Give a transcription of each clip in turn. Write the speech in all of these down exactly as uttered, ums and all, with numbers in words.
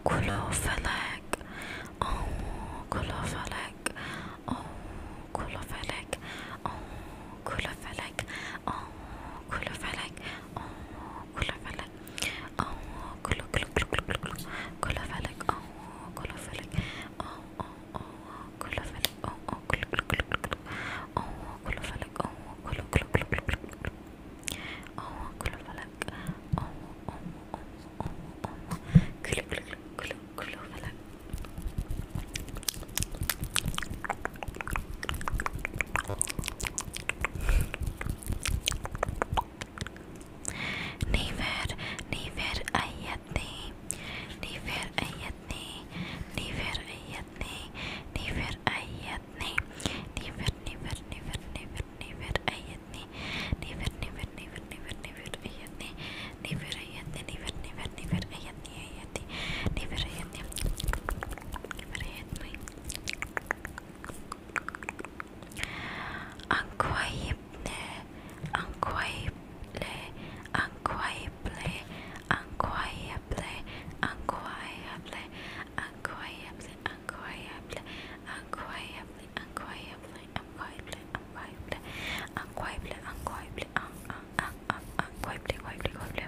Kulofalek, oh, Kulofalek, oh, Kulofalek, oh, Kulofalek, oh, Kulofalek, oh, Kulofalek, oh, Kulo, Kulo, Kulo, Kulo, Kulo, Kulofalek, oh, Kulofalek, oh, oh, oh, Kulofalek, oh, oh, Kulo, Kulo, Kulo, Kulo, oh, Kulofalek, oh, Kulo, Kulo, Kulo, Kulo, Kulo, oh, Kulofalek, oh, oh, oh, oh, oh, Kulo, Kulo, Kulo, Kulofalek. Never, never ayatni, never ayatni, never ayatni, never ayatni, never, never, never, never, never ayatni, never, never, never, never, never ayatni, never ayatni, never, never, never ayatni, ayatni, never ayatni, never ayatni. Unquietly, unquietly, unquietly, unquietly, unquietly, unquietly, unquietly, unquietly, unquietly, unquietly, unquietly, unquietly, unquietly, un, un, un, un, unquietly, quietly, quietly.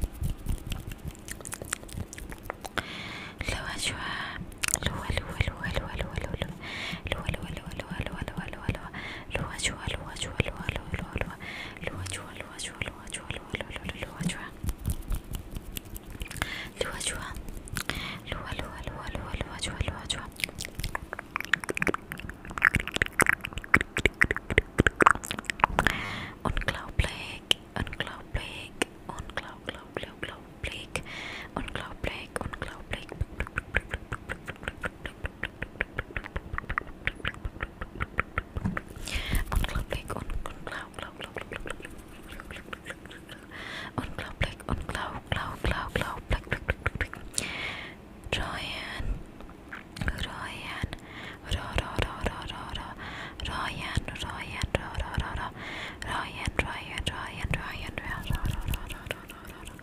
Lua shua, lua, lua, lua, lua, lua, lua, lua, lua, lua, lua, lua, lua, lua, lua, lua, lua shua, lua shua, lua, lua, lua, lua, lua shua, lua shua, lua shua, lua, lua, lua, lua shua, lua shua, lua, lua, lua, lua, lua shua, lua shua. Unglaublich, unglaublich, unglaublich, unglaublich, unglaublich, unglaublich. Unglaublich, unglaublich, unglaublich, unglaublich. Ryan, Ryan, Ra, Ra, Ra, Ra, Ra, Ra, Ryan, Ryan, Ra, Ra, Ra, Ra, Ryan, Ryan, Ryan, Ryan, Ra, Ra, Ra, Ra, Ra, Ra, Ra, Ra.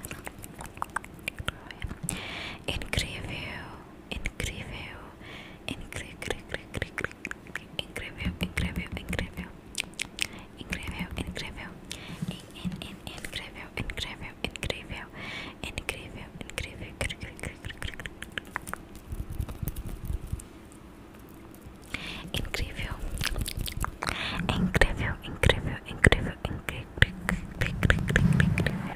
Increvio, increvio, incre, cre, cre, cre, cre, increvio, increvio, increvio, increvio, increvio, in, in, in, increvio, increvio, increvio, increvio, increvio, cre, cre, cre, cre, cre, cre. Increvio, increvio, increvio, increvio, increvio.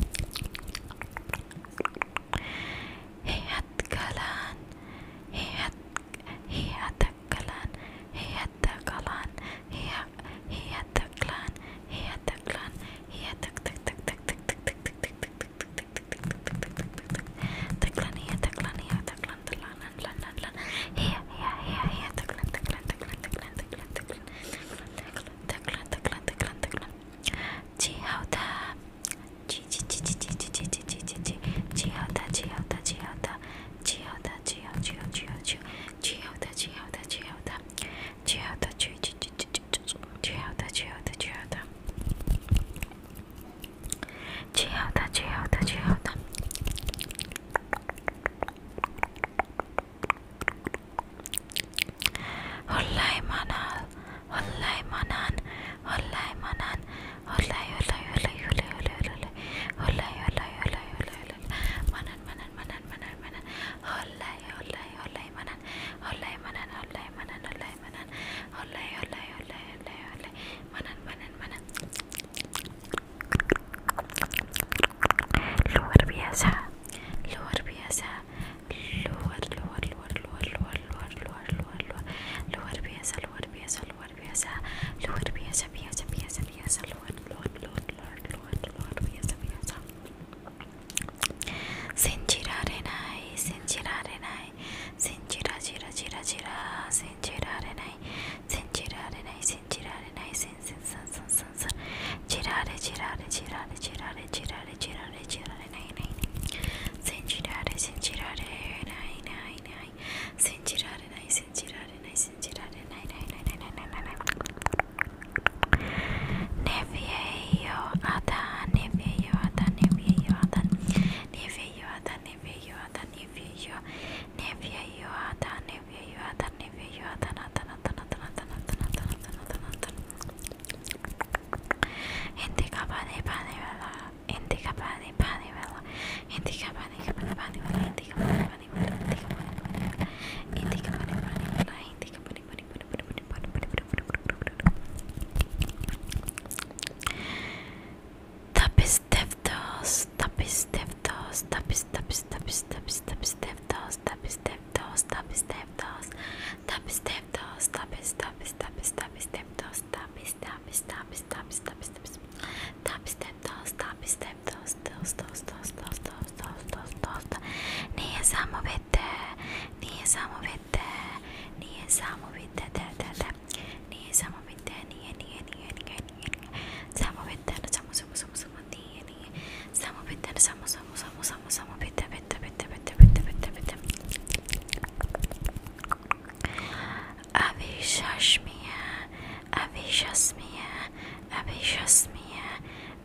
He had galan, he had, he had a galan, he had a galan, he had, he had a galan, he had a galan, he had a tick tick tick tick tick tick tick tick tick tick tick tick tick tick tick tick tick he had a galan, he had a galan, he had a galan, lan lan lan, he he he he had a galan, the galan, the galan, the galan, the galan, the galan, the galan, the galan, the galan, the galan. Chi hao da, chi chi chi chi chi chi chi chi chi chi chi, chi hao da, chi hao da, chi hao da, chi hao da, chi hao, chi hao, chi hao, chi hao, chi hao da, chi hao da, chi hao da, chi hao da, chi chi chi chi chi chi, chi hao da, chi hao da, chi hao da, chi hao da, chi hao da, chi hao da. Hollai manal, hollai manan, hollai manan, hollai, hollai, hollai, hollai, hollai, hollai, hollai, hollai, hollai, hollai, hollai, manan, manan, manan, manan, manan, hollai, hollai, hollai, manan, hollai, manan, hollai, manan, hollai, manan, hollai, hollai, hollai, hollai, hollai, manan, manan, manan. Luar biasa, luar biasa, luar, luar, luar, luar, luar, luar, luar, luar, luar, luar biasa, luar biasa, luar biasa, luar biasa, biasa, biasa, biasa, luar, luar, luar, luar, luar, luar biasa, biasa. Sentirare nai, sentirare nai, sentira, gira, gira, gira, sentirare nai, sentirare nai, sentirare nai, sen, sen, sen, sen, sen, sen, girare, girare, girare, girare, girare, girare, girare, nai, nai, nai, sentirare, sentirare, nai, nai, nai, sentirare nai, sentirare nai, sentirare nai, nai, nai, nai, nai, nai, nai. Nevieio ada, nevieio ada, nevieio ada, nevieio ada, nevieio ada, nevieio,